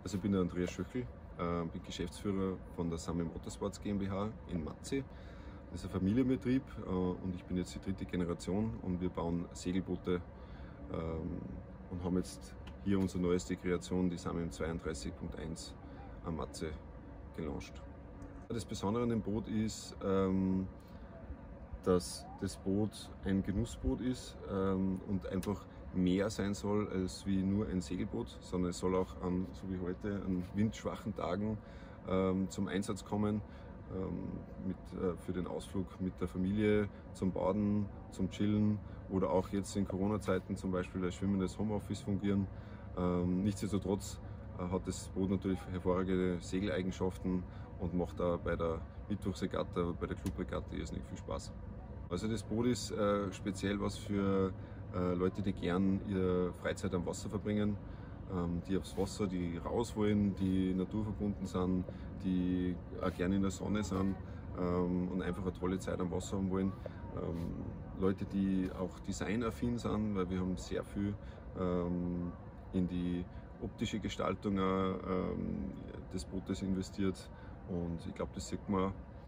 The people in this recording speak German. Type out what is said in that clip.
Also ich bin der Andreas Schöchel, bin Geschäftsführer von der Sami Motorsports GmbH in Matzi. Das ist ein Familienbetrieb und ich bin jetzt die dritte Generation und wir bauen Segelboote und haben jetzt hier unsere neueste Kreation, die Sami 32.1 am Matzi, gelauncht. Das Besondere an dem Boot ist, dass das Boot ein Genussboot ist und einfach mehr sein soll als wie nur ein Segelboot, sondern es soll auch so wie heute, an windschwachen Tagen zum Einsatz kommen, für den Ausflug mit der Familie, zum Baden, zum Chillen oder auch jetzt in Corona-Zeiten zum Beispiel als schwimmendes Homeoffice fungieren. Nichtsdestotrotz hat das Boot natürlich hervorragende Segeleigenschaften und macht da bei der Mittwochsregatta, bei der Clubregatta irrsinnig viel Spaß. Also das Boot ist speziell was für Leute, die gern ihre Freizeit am Wasser verbringen, die aufs Wasser, die raus wollen, die naturverbunden sind, die auch gerne in der Sonne sind und einfach eine tolle Zeit am Wasser haben wollen. Leute, die auch designaffin sind, weil wir haben sehr viel in die optische Gestaltung des Bootes investiert und ich glaube, das sieht man